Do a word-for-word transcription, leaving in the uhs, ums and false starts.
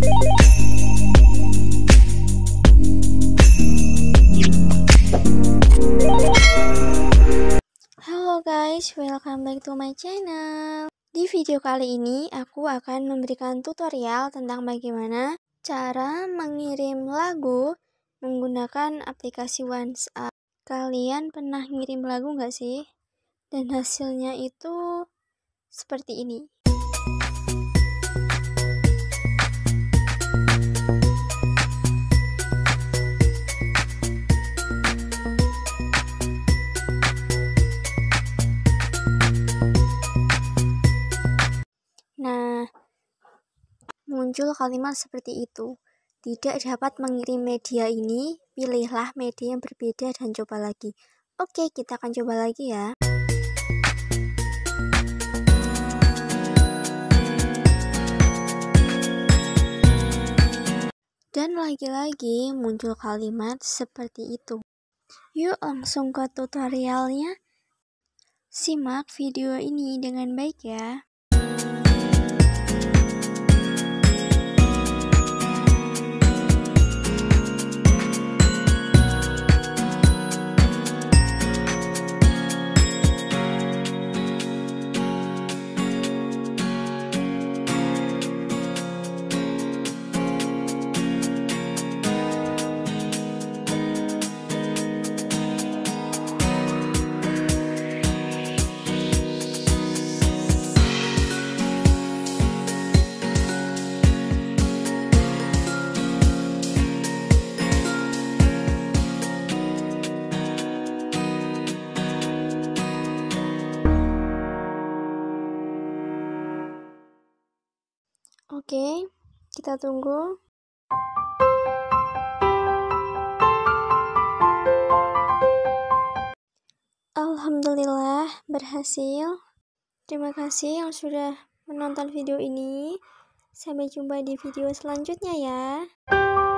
Halo guys, welcome back to my channel. Di video kali ini aku akan memberikan tutorial tentang bagaimana cara mengirim lagu menggunakan aplikasi WhatsApp. Kalian pernah ngirim lagu nggak sih? Dan hasilnya itu seperti ini. Nah, muncul kalimat seperti itu. Tidak dapat mengirim media ini, pilihlah media yang berbeda dan coba lagi. Oke, kita akan coba lagi ya. Dan lagi-lagi muncul kalimat seperti itu. Yuk langsung ke tutorialnya. Simak video ini dengan baik ya. Oke, kita tunggu. Alhamdulillah berhasil. Terima kasih yang sudah menonton video ini. Sampai jumpa di video selanjutnya ya.